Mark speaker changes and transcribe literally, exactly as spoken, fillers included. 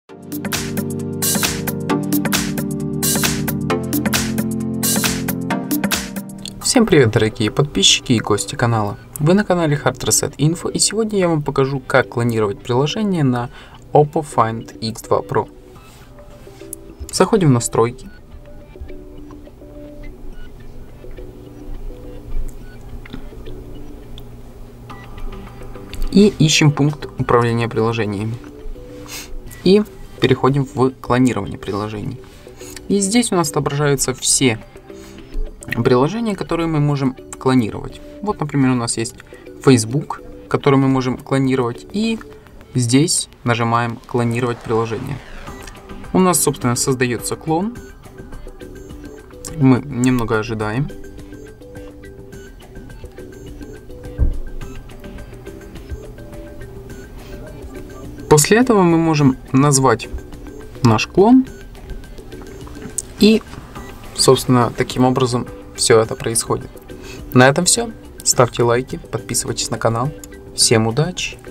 Speaker 1: Всем привет, дорогие подписчики и гости канала. Вы на канале Hard Reset Info, и сегодня я вам покажу, как клонировать приложение на Oppo Find икс два про. Заходим в настройки. И ищем пункт управления приложениями. И переходим в клонирование приложений. И здесь у нас отображаются все приложения, которые мы можем клонировать. Вот, например, у нас есть Facebook, который мы можем клонировать. И здесь нажимаем «Клонировать приложение». У нас, собственно, создается клон. Мы немного ожидаем. После этого мы можем назвать наш клон. И, собственно, таким образом все это происходит. На этом все. Ставьте лайки, подписывайтесь на канал. Всем удачи!